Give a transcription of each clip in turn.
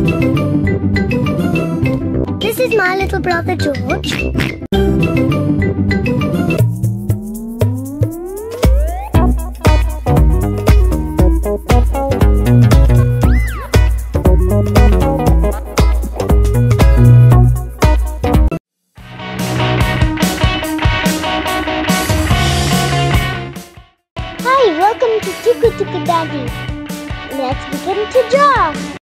This is my little brother George. Hi, welcome to Tuku-Tuku Daddy. Let's begin to draw.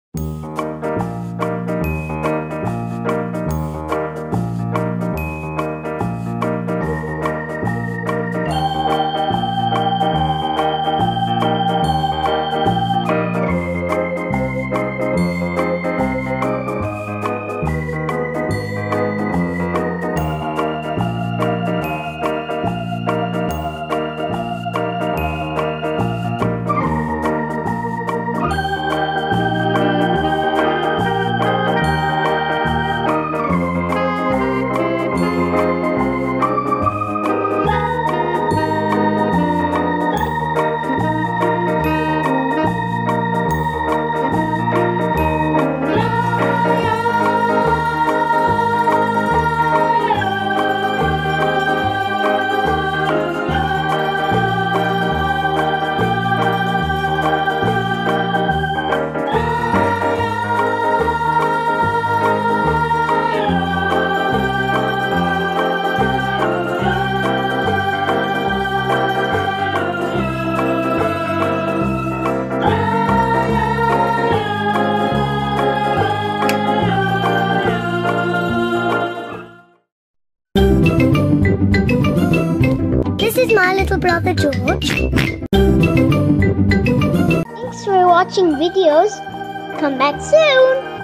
This is my little brother George. Thanks for watching videos. Come back soon.